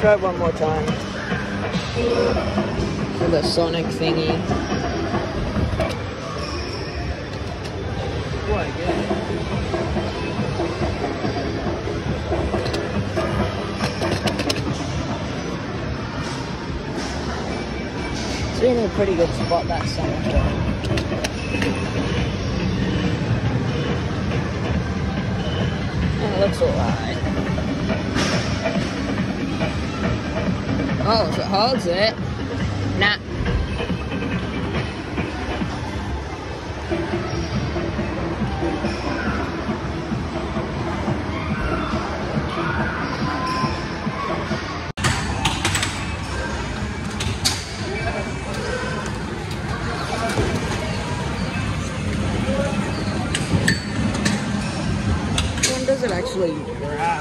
try it one more time. With the Sonic thingy. What again? It's in a pretty good spot, that Sonic one. It looks alright. Oh, if it holds it. Nah. When does it actually grab?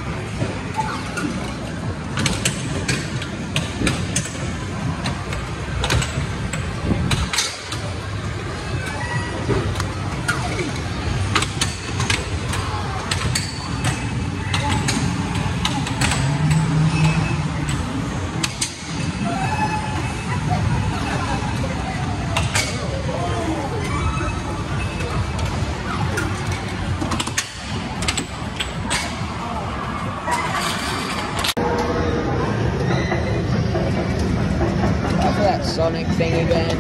That Sonic thing again.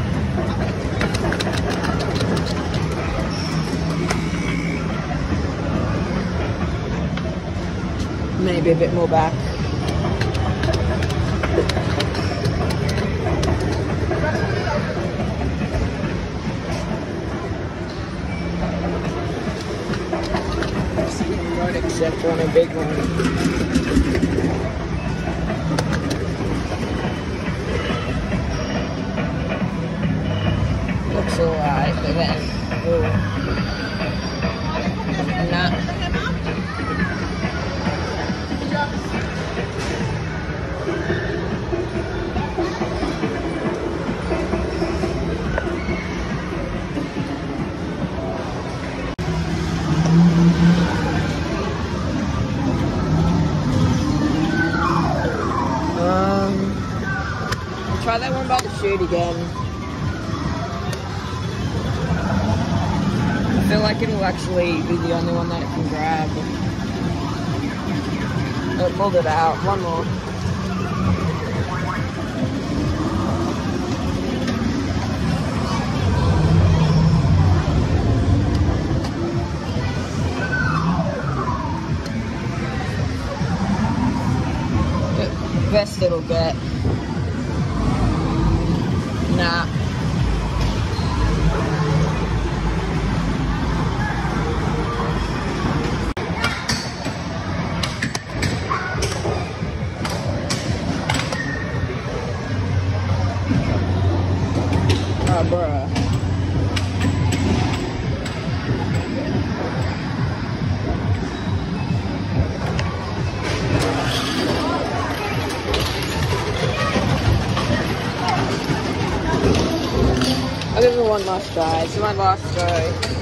Maybe a bit more back. Right, except on a big one. Looks alright, but then, nah. Try that one by the chute again. I feel like it'll actually be the only one that it can grab. It pulled it out. One more. The best it'll get. Nah. Oh, bruh. I'll give it one last try. It's my last try.